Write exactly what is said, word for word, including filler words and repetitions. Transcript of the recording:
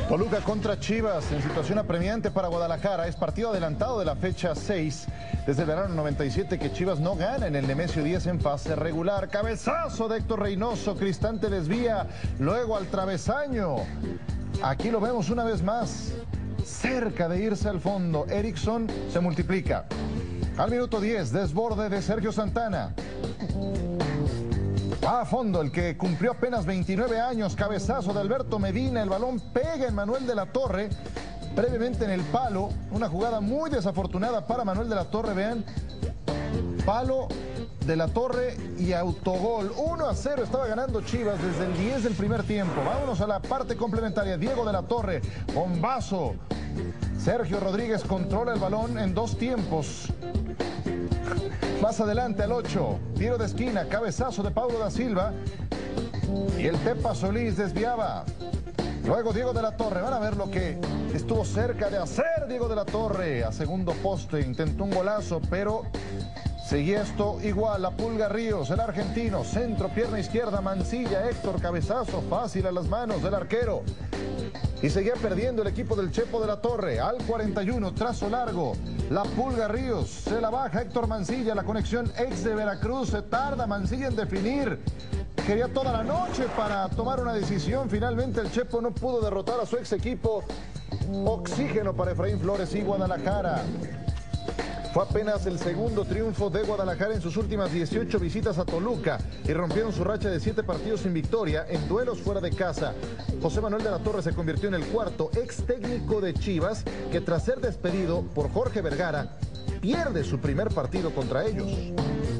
Toluca contra Chivas en situación apremiante para Guadalajara. Es partido adelantado de la fecha seis. Desde el verano noventa y siete que Chivas no gana en el Nemesio diez en fase regular. Cabezazo de Héctor Reynoso, Cristante desvía, luego al travesaño. Aquí lo vemos una vez más, cerca de irse al fondo. Erickson se multiplica. Al minuto diez, desborde de Sergio Santana. Va a fondo el que cumplió apenas veintinueve años, cabezazo de Alberto Medina, el balón pega en Manuel de la Torre, previamente en el palo, una jugada muy desafortunada para Manuel de la Torre, vean, palo de la Torre y autogol, uno a cero estaba ganando Chivas desde el diez del primer tiempo. Vámonos a la parte complementaria, Diego de la Torre, bombazo, Sergio Rodríguez controla el balón en dos tiempos. Más adelante al ocho, tiro de esquina, cabezazo de Paulo da Silva y el Tepa Solís desviaba. Luego Diego de la Torre, van a ver lo que estuvo cerca de hacer Diego de la Torre a segundo poste, intentó un golazo, pero seguía esto igual. La Pulga Ríos, el argentino, centro, pierna izquierda, Mancilla, Héctor, cabezazo fácil a las manos del arquero. Y seguía perdiendo el equipo del Chepo de la Torre. Al cuarenta y uno, trazo largo. La Pulga Ríos, se la baja Héctor Mancilla. La conexión ex de Veracruz. Se tarda Mancilla en definir. Quería toda la noche para tomar una decisión. Finalmente el Chepo no pudo derrotar a su ex equipo. Oxígeno para Efraín Flores y Guadalajara. Fue apenas el segundo triunfo de Guadalajara en sus últimas dieciocho visitas a Toluca y rompieron su racha de siete partidos sin victoria en duelos fuera de casa. José Manuel de la Torre se convirtió en el cuarto ex técnico de Chivas que, tras ser despedido por Jorge Vergara, pierde su primer partido contra ellos.